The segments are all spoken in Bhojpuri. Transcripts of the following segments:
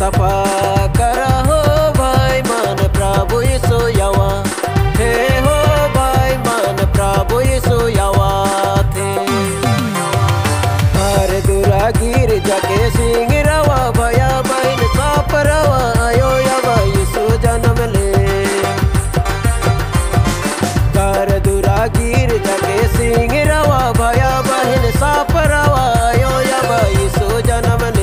सफा करा हो भाई मान प्रभु यीशु यावा हे हो भाई मान प्रभु यीशु यावा थे हर दूरा गिर जाके सिंह रवा भया बहन साप रवा आयो यावा यीशु जन्म ले कर दूरा गिर जाके सिंह रवा भया बहन साप रवा आयो यावा यीशु जन्म ले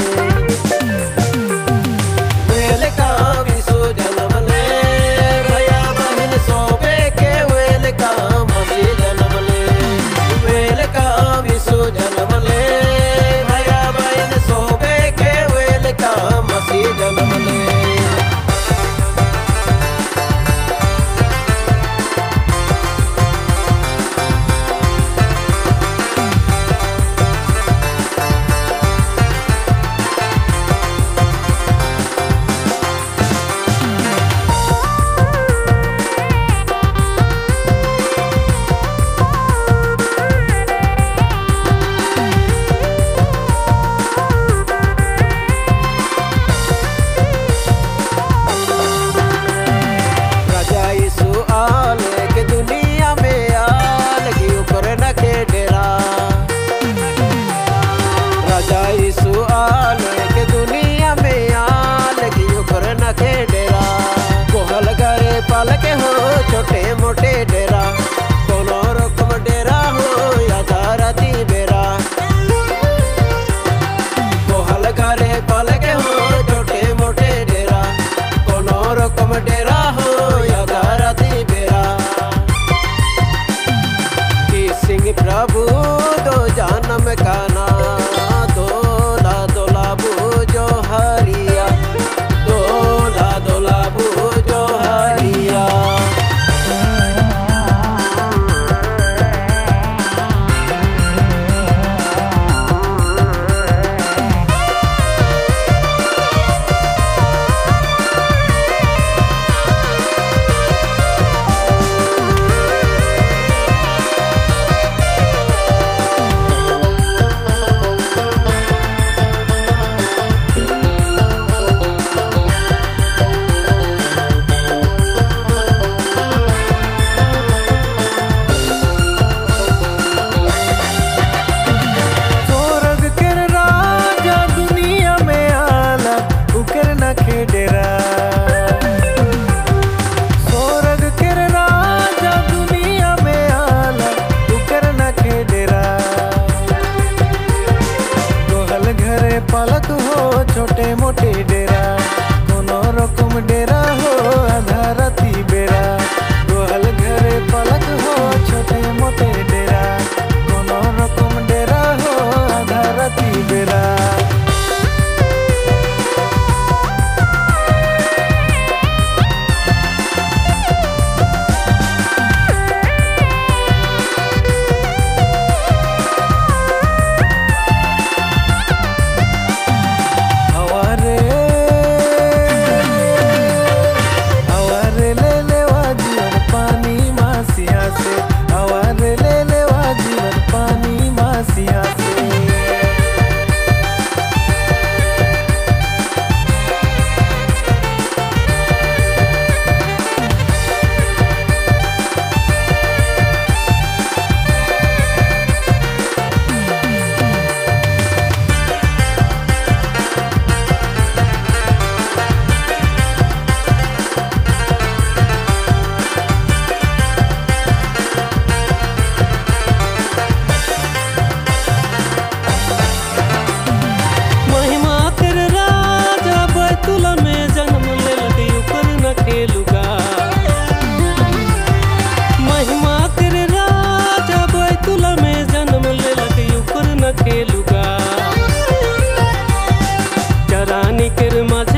पालके हो छोटे मोटे डेरा कोनो रकम डेरा हो या धारती बेरा कोहल घरे पालके हो छोटे मोटे डेरा कोनो रकम डेरा हो या धारती बेरा कि सिंह प्रभु दो जानम काना दोला दोला बूझो हरिया दोला दोला बूझो हरिया पालक हो छोटे मोटे डेरा कोनो रकम डेरा हो आधारती बेरा गोहल घरे पालक हो छोटे मोटे डेरा कोनो रकम डेरा हो आधारती बेरा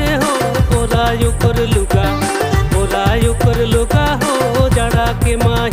कर लुका हो जड़ा के माही